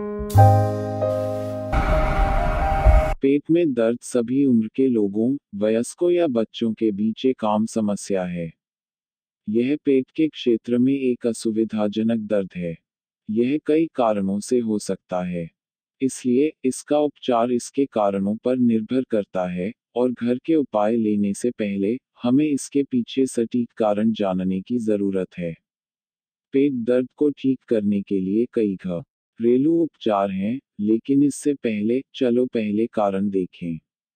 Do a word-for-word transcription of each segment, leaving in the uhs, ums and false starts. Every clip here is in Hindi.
पेट में दर्द सभी उम्र के लोगों, वयस्कों या बच्चों के बीच एक आम समस्या है। यह पेट के क्षेत्र में एक असुविधाजनक दर्द है। यह कई कारणों से हो सकता है। इसलिए, इसका उपचार इसके कारणों पर निर्भर करता है, और घर के उपाय लेने से पहले, हमें इसके पीछे सटीक कारण जानने की जरूरत है। पेट दर्द को ठीक करने के लिए कई घरेलू उपचार हैं, लेकिन इससे पहले, चलो पहले कारण देखें।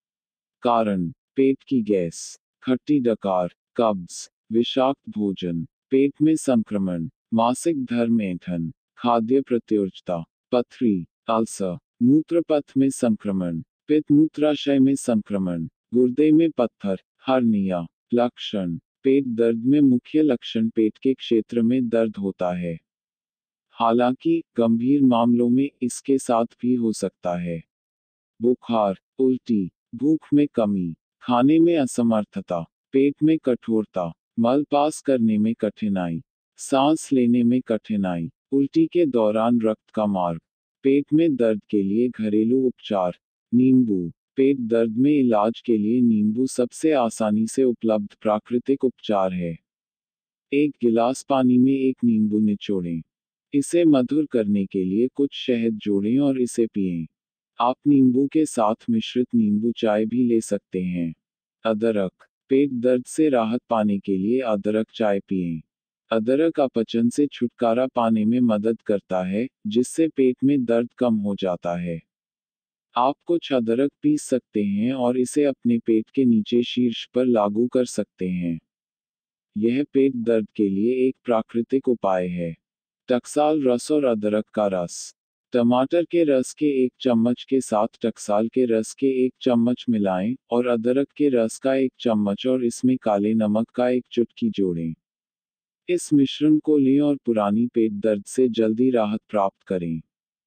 कारण: पेट की गैस, खट्टी डकार, कब्ज, विषाक्त भोजन, पेट में संक्रमण, मासिक धर्म ऐंठन, खाद्य प्रतिवर्जता, पथरी, अल्सर, मूत्रपथ में संक्रमण, पित्त मूत्राशय में संक्रमण, गुर्दे में पत्थर, हर्निया। लक्षण: पेट दर्द में मुख्य लक्षण पेट के क्षेत्र में दर्द होता है। हालांकि, गंभीर मामलों में इसके साथ भी हो सकता है। बुखार, उल्टी, भूख में कमी, खाने में असमर्थता, पेट में कठोरता, मल पास करने में कठिनाई, सांस लेने में कठिनाई, उल्टी के दौरान रक्त का मार्ग। पेट में दर्द के लिए घरेलू उपचार। नींबू। पेट दर्द में इलाज के लिए नींबू सबसे आसानी से उपलब्ध प्राकृतिक उपचार है। एक गिलास पानी में एक नींबू निचोड़ें। इसे मधुर करने के लिए कुछ शहद जोड़ें और इसे पिएं। आप नींबू के साथ मिश्रित नींबू चाय भी ले सकते हैं। अदरक। पेट दर्द से राहत पाने के लिए अदरक चाय पिएं। अदरक अपचन से छुटकारा पाने में मदद करता है, जिससे पेट में दर्द कम हो जाता है। आप कुछ अदरक पीस सकते हैं और इसे अपने पेट के नीचे शीर्ष पर लागू कर सकते हैं। यह पेट दर्द के लिए एक प्राकृतिक उपाय है। टकसाल रस और अदरक का रस। टमाटर के रस के एक चम्मच के साथ टकसाल के रस के एक चम्मच मिलाएं, और अदरक के रस का एक चम्मच और इसमें काले नमक का एक चुटकी जोड़ें। इस मिश्रण को लें और पुरानी पेट दर्द से जल्दी राहत प्राप्त करें।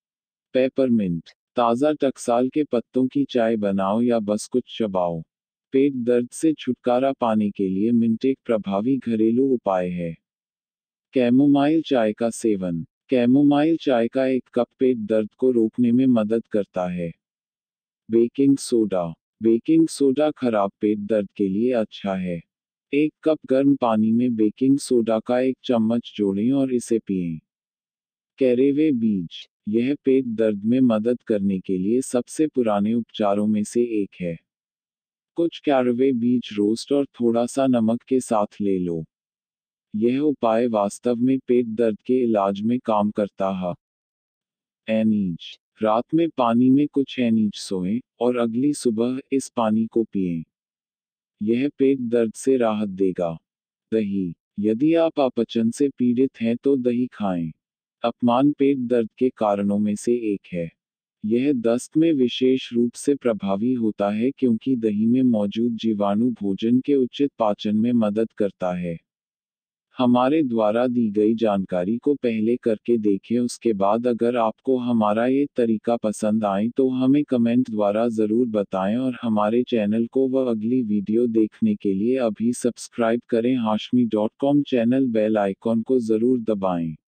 पेपरमिंट। ताज़ा टकसाल के पत्तों की चाय बनाओ या बस कुछ चबाओ। पेट दर्द से छुटकारा पाने के लिए मिंट एक प्रभावी घरेलू उपाय है। कैमोमाइल चाय का सेवन। कैमोमाइल चाय का एक कप पेट दर्द को रोकने में मदद करता है। Baking soda. बेकिंग सोडा खराब पेट दर्द के लिए अच्छा है। एक कप गर्म पानी में बेकिंग सोडा का एक चम्मच जोड़ें और इसे पिएं। कैरेवे बीज। यह पेट दर्द में मदद करने के लिए सबसे पुराने उपचारों में से एक है। कुछ कैरेवे बीज रोस्ट और थोड़ा सा नमक के साथ ले लो। यह उपाय वास्तव में पेट दर्द के इलाज में काम करता है। एनीज। रात में पानी में कुछ एनीज सोएं, और अगली सुबह इस पानी को पिएं। यह पेट दर्द से राहत देगा। दही। यदि आप अपचन से पीड़ित हैं तो दही खाएं। अपमान पेट दर्द के कारणों में से एक है। यह दस्त में विशेष रूप से प्रभावी होता है क्योंकि दही में मौजूद जीवाणु भोजन के उचित पाचन में मदद करता है। हमारे द्वारा दी गई जानकारी को पहले करके देखें, उसके बाद अगर आपको हमारा ये तरीका पसंद आए तो हमें कमेंट द्वारा ज़रूर बताएं और हमारे चैनल को व अगली वीडियो देखने के लिए अभी सब्सक्राइब करें। Hashmi dot com channel bell icon को ज़रूर दबाएं।